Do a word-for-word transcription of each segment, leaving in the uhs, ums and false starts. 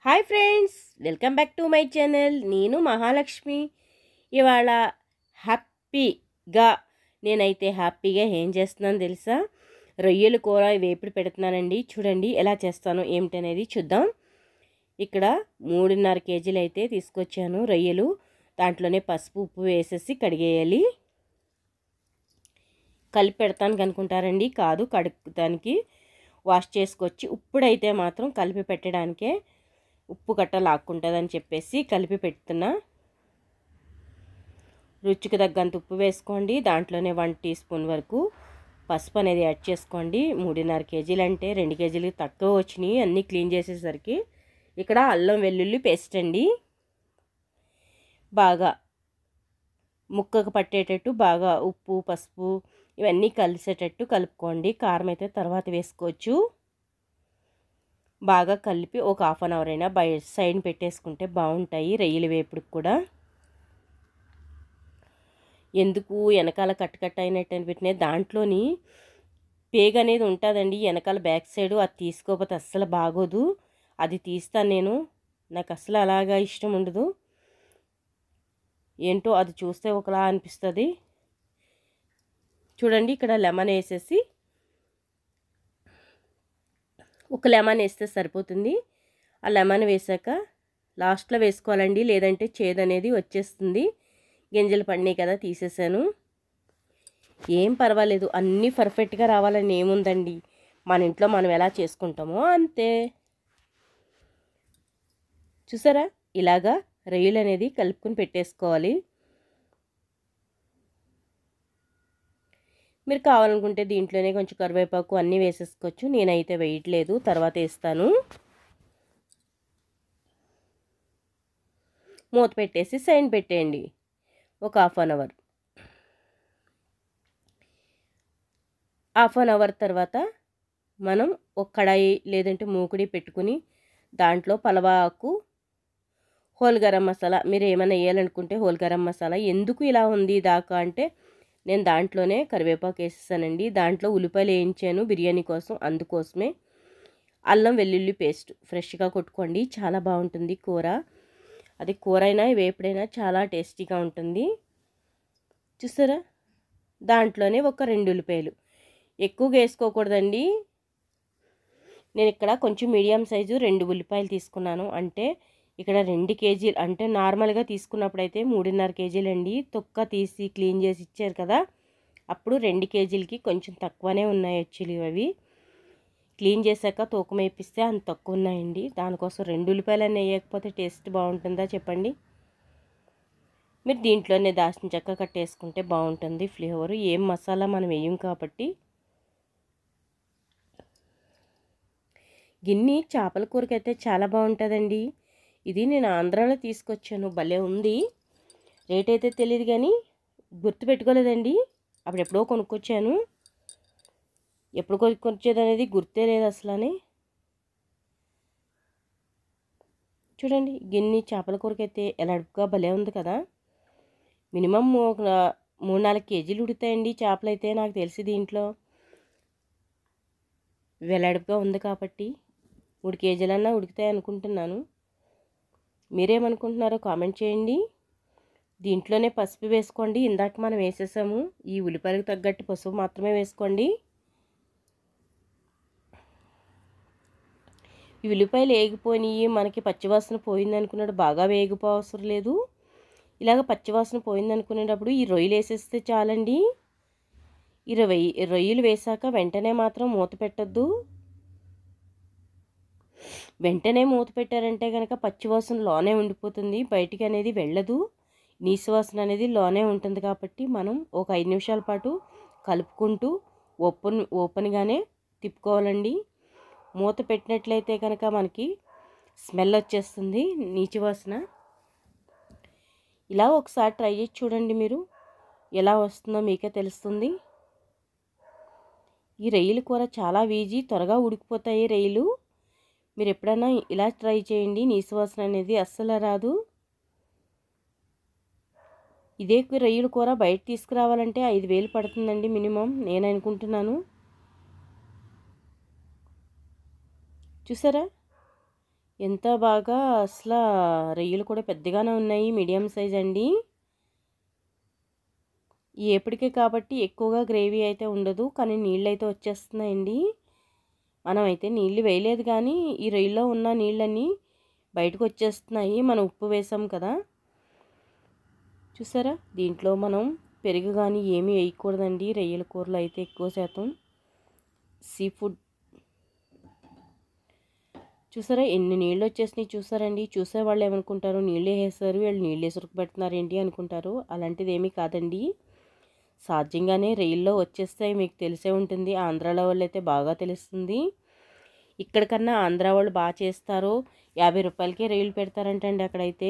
Hi friends, welcome back to my channel. నేను మహాలక్ష్మి. ఇవాళ హ్యాపీగా నేనైతే హ్యాపీగా ఏం చేస్తున్నాను తెలుసా? రొయ్యల కూర వేపుడు పెడుతున్నానండి. చూడండి ఎలా చేస్తాను ఏమిటనేది చూద్దాం. ఇక్కడ మూడున్నర కేజీలు అయితే తీసుకొచ్చాను రొయ్యలు. దాంట్లోనే పసుపు ఉప్పు వేసేసి కడిగేయాలి. కలిపి పెడతానికి అనుకుంటారండి, కాదు, కడుక్కోడానికి వాష్ చేసుకొచ్చి ఇప్పుడైతే మాత్రం కలిపి పెట్టడానికే ఉప్పు గట్ట లాక్కుంటుందని చెప్పేసి కలిపి పెడుతున్నా. రుచికి తగ్గంత ఉప్పు వేసుకోండి. దాంట్లోనే వన్ టీ స్పూన్ వరకు పసుపు అనేది యాడ్ చేసుకోండి. మూడున్నర కేజీలు అంటే రెండు కేజీలకి తక్కువ వచ్చినాయి అన్నీ క్లీన్ చేసేసరికి. ఇక్కడ అల్లం వెల్లుల్లి పేస్ట్ అండి, బాగా ముక్కకు పట్టేటట్టు బాగా ఉప్పు పసుపు ఇవన్నీ కలిసేటట్టు కలుపుకోండి. కారం అయితే తర్వాత వేసుకోవచ్చు. బాగా కలిపి ఒక హాఫ్ అన్ అవర్ అయినా బయట సైడ్ పెట్టేసుకుంటే బాగుంటాయి రొయ్యలు వేపుడికి కూడా. ఎందుకు వెనకాల కట్టుకట్ట అయినట్టు అనిపెట్టినా దాంట్లోని పేగ అనేది ఉంటుందండి వెనకాల బ్యాక్ సైడు. అది తీసుకోకపోతే అస్సలు బాగోదు. అది తీస్తాను నేను. నాకు అస్సలు అలాగా ఇష్టం ఉండదు. ఏంటో అది చూస్తే ఒకలా అనిపిస్తుంది. చూడండి ఇక్కడ లెమన్ వేసేసి, ఒక లెమన్ వేస్తే సరిపోతుంది. ఆ లెమన్ వేసాక లాస్ట్లో వేసుకోవాలండి, లేదంటే చేదు అనేది వచ్చేస్తుంది. గింజలు పడినాయి కదా తీసేసాను. ఏం పర్వాలేదు, అన్నీ పర్ఫెక్ట్గా రావాలని ఏముందండి, మన ఇంట్లో మనం ఎలా చేసుకుంటామో అంతే. చూసారా, ఇలాగా రొయ్యలు అనేది కలుపుకొని పెట్టేసుకోవాలి. మీరు కావాలనుకుంటే దీంట్లోనే కొంచెం కరివేపాకు అన్నీ వేసేసుకోవచ్చు. నేనైతే వేయట్లేదు, తర్వాత వేస్తాను. మూత పెట్టేసి సైడ్ పెట్టేయండి ఒక half an hour. Half an hour తర్వాత మనం ఒక కడాయి లేదంటే మూకుడి పెట్టుకుని దాంట్లో పలవాకు, హోల్ గరం మసాలా, మీరు ఏమైనా వేయాలనుకుంటే హోల్ గరం మసాలా. ఎందుకు ఇలా ఉంది దాకా అంటే నేను దాంట్లోనే కరివేపాకు వేసేసానండి. దాంట్లో ఉల్లిపాయలు వేయించాను బిర్యానీ కోసం, అందుకోసమే. అల్లం వెల్లుల్లి పేస్ట్ ఫ్రెష్గా కొట్టుకోండి, చాలా బాగుంటుంది కూర. అది కూర అయినా వేపుడైనా చాలా టేస్టీగా ఉంటుంది. చూసారా, దాంట్లోనే ఒక రెండు ఉల్లిపాయలు, ఎక్కువగా వేసుకోకూడదండి. నేను ఇక్కడ కొంచెం మీడియం సైజు రెండు ఉల్లిపాయలు తీసుకున్నాను. అంటే ఇక్కడ రెండు కేజీలు అంటే నార్మల్గా తీసుకున్నప్పుడైతే మూడున్నర కేజీలు అండి. తొక్క తీసి క్లీన్ చేసి ఇచ్చారు కదా, అప్పుడు రెండు కేజీలకి కొంచెం తక్కువనే ఉన్నాయి యాక్చువల్లీ. అవి క్లీన్ చేశాక తూకం వేపిస్తే అంత తక్కువ ఉన్నాయండి. దానికోసం రెండు ఉల్లిపాయలు అన్నీ వేయకపోతే టేస్ట్ బాగుంటుందా చెప్పండి? మీరు దీంట్లోనే దాల్చిన చెక్క కట్టేసుకుంటే బాగుంటుంది ఫ్లేవర్. ఏం మసాలా మనం వేయం కాబట్టి. గిన్నె చేపల కూరకైతే చాలా బాగుంటుందండి. ఇది నేను ఆంధ్రాలో తీసుకొచ్చాను, భలే ఉంది. రేట్ అయితే తెలియదు కానీ గుర్తు పెట్టుకోలేదండి. అప్పుడు ఎప్పుడో కొనుక్కొచ్చాను, ఎప్పుడు కొనుక్కొచ్చేది అనేది గుర్తే లేదు అసలని. చూడండి గిన్నె చేపల కూరకైతే ఎలాడుపుగా భలే ఉంది కదా. మినిమం ఒక మూడు నాలుగు కేజీలు ఉడుతాయండి చేపలు అయితే నాకు తెలిసి. దీంట్లో వెలాడుపుగా ఉంది కాబట్టి మూడు కేజీలన్నా ఉడుకుతాయి అనుకుంటున్నాను. మీరేమనుకుంటున్నారో కామెంట్ చేయండి. దీంట్లోనే పసుపు వేసుకోండి, ఇందాక మనం వేసేసాము. ఈ ఉల్లిపాయలకు తగ్గట్టు పసుపు మాత్రమే వేసుకోండి. ఈ ఉల్లిపాయలు వేగిపోయినాయి, మనకి పచ్చివాసన పోయింది అనుకున్నాడు, బాగా వేగిపోవసరం లేదు. ఇలాగ పచ్చివాసన పోయింది అనుకునేటప్పుడు ఈ రొయ్యలు వేసేస్తే చాలండి. ఈ రొయ్య రొయ్యలు వేసాక వెంటనే మాత్రం మూత పెట్టద్దు. వెంటనే మూత పెట్టారంటే కనుక పచ్చివాసన లోనే ఉండిపోతుంది, బయటికి అనేది వెళ్ళదు. నీసువాసన అనేది లోనే ఉంటుంది. కాబట్టి మనం ఒక ఐదు నిమిషాల పాటు కలుపుకుంటూ ఓపెన్ ఓపెన్గానే తిప్పుకోవాలండి. మూత పెట్టినట్లయితే కనుక మనకి స్మెల్ వచ్చేస్తుంది, నీచు వాసన. ఇలా ఒకసారి ట్రై చేసి చూడండి, మీరు ఎలా వస్తుందో మీకే తెలుస్తుంది. ఈ రొయ్యల కూర చాలా ఈజీ, త్వరగా ఉడికిపోతాయి రొయ్యలు. మీరు ఎప్పుడైనా ఇలా ట్రై చేయండి, నీసువాసన అనేది అస్సలు రాదు. ఇదే రొయ్యల కూర బయట తీసుకురావాలంటే ఐదు వేలు పడుతుందండి మినిమం, నేను అనుకుంటున్నాను. చూసారా, ఎంత బాగా అసలు రొయ్యలు కూడా పెద్దగానే ఉన్నాయి, మీడియం సైజ్ అండి. ఈ ఏపటికే కాబట్టి ఎక్కువగా గ్రేవీ అయితే ఉండదు, కానీ నీళ్ళు అయితే వచ్చేస్తున్నాయండి. మనం అయితే నీళ్ళు వేయలేదు కానీ ఈ రొయ్యలో ఉన్న నీళ్ళన్నీ బయటకు వచ్చేస్తున్నాయి. మనం ఉప్పు వేసాం కదా, చూసారా. దీంట్లో మనం పెరుగు కానీ ఏమీ వేయకూడదండి రొయ్యల కూరలో అయితే. ఎక్కువ శాతం సీ ఫుడ్ చూసారా ఎన్ని నీళ్ళు వచ్చేసినాయి చూసారండి. చూసేవాళ్ళు ఏమనుకుంటారు, నీళ్ళు వేసారు వీళ్ళు నీళ్ళు వేసి ఉడకబెడుతున్నారు ఏంటి అనుకుంటారు. అలాంటిది ఏమీ కాదండి, సహజంగానే రొయ్యల్లో వచ్చేస్తాయి. మీకు తెలిసే ఉంటుంది, ఆంధ్రాలో వాళ్ళు అయితే బాగా తెలుస్తుంది. ఇక్కడికన్నా ఆంధ్రా వాళ్ళు బాగా చేస్తారు. యాభై రూపాయలకే రొయ్యలు పెడతారంటండి అక్కడైతే.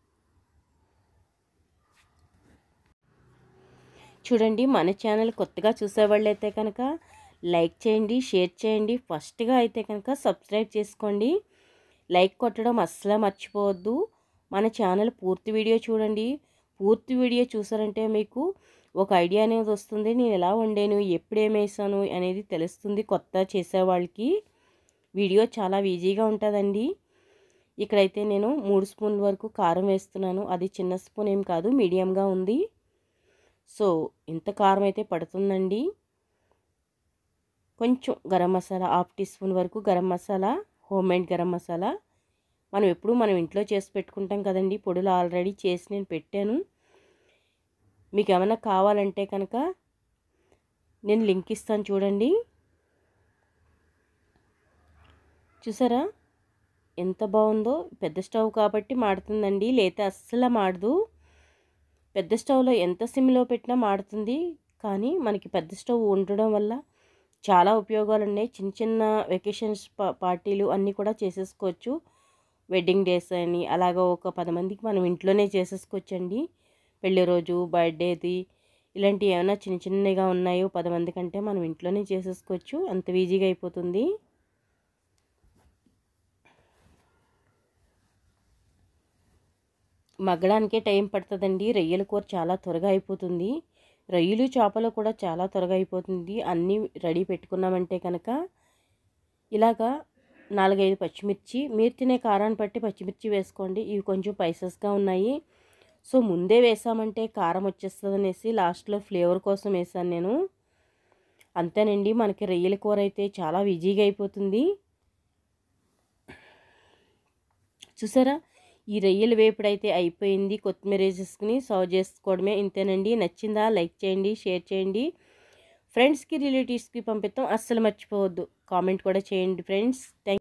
చూడండి, మన ఛానల్ కొత్తగా చూసేవాళ్ళు అయితే కనుక లైక్ చేయండి, షేర్ చేయండి. ఫస్ట్గా అయితే కనుక సబ్స్క్రైబ్ చేసుకోండి. లైక్ కొట్టడం అస్సలు మర్చిపోవద్దు. మన ఛానల్ పూర్తి వీడియో చూడండి. పూర్తి వీడియో చూసారంటే మీకు ఒక ఐడియా అనేది వస్తుంది. నేను ఎలా వండాను, ఎప్పుడేం వేసాను అనేది తెలుస్తుంది కొత్త చేసేవాళ్ళకి. వీడియో చాలా ఈజీగా ఉంటుందండి. ఇక్కడైతే నేను మూడు స్పూన్ల వరకు కారం వేస్తున్నాను. అది చిన్న స్పూన్ ఏం కాదు, మీడియంగా ఉంది. సో ఇంత కారం అయితే పడుతుందండి. కొంచెం garam masala, half teaspoon వరకు గరం మసాలా, హోమ్ మేడ్ గరం మసాలా. మనం ఎప్పుడు మనం ఇంట్లో చేసి పెట్టుకుంటాం కదండి, పొడులు ఆల్రెడీ చేసి నేను పెట్టాను. మీకు ఏమైనా కావాలంటే కనుక నేను లింక్ ఇస్తాను చూడండి. చూసారా ఎంత బాగుందో. పెద్ద స్టవ్ కాబట్టి మాడుతుందండి, లేతే అస్సలు మాడదు. పెద్ద స్టవ్లో ఎంత సిమ్లో పెట్టినా మాడుతుంది, కానీ మనకి పెద్ద స్టవ్ ఉండడం వల్ల చాలా ఉపయోగాలు ఉన్నాయి. చిన్న చిన్న వెకేషన్స్ పా పార్టీలు అన్నీ కూడా చేసేసుకోవచ్చు. వెడ్డింగ్ డేస్ అని అలాగ ఒక పది మందికి మనం ఇంట్లోనే చేసేసుకోవచ్చండి. పెళ్లి రోజు, బర్త్డేది ఇలాంటివి ఏమైనా చిన్న చిన్నగా ఉన్నాయో పది మంది కంటే మనం ఇంట్లోనే చేసేసుకోవచ్చు. అంత ఈజీగా అయిపోతుంది. మగ్గడానికే టైం పడుతుందండి. రొయ్యల కూర చాలా త్వరగా అయిపోతుంది. రొయ్యలు చేపలు కూడా చాలా త్వరగా అయిపోతుంది. అన్నీ రెడీ పెట్టుకున్నామంటే కనుక ఇలాగా నాలుగైదు పచ్చిమిర్చి, మీరు తినే కారాన్ని బట్టి పచ్చిమిర్చి వేసుకోండి. ఇవి కొంచెం స్పైసెస్గా ఉన్నాయి. సో ముందే వేసామంటే కారం వచ్చేస్తుంది అనేసి లాస్ట్లో ఫ్లేవర్ కోసం వేసాను నేను. అంతేనండి, మనకి రొయ్యల కూర అయితే చాలా ఈజీగా అయిపోతుంది. చూసారా, ఈ రొయ్యల వేపుడైతే అయిపోయింది. కొత్తిమీర వేసేసుకుని సర్వ్ చేసుకోవడమే. ఇంతేనండి. నచ్చిందా లైక్ చేయండి, షేర్ చేయండి. ఫ్రెండ్స్కి రిలేటివ్స్కి పంపిస్తాం అస్సలు మర్చిపోవద్దు. కామెంట్ కూడా చేయండి ఫ్రెండ్స్. థ్యాంక్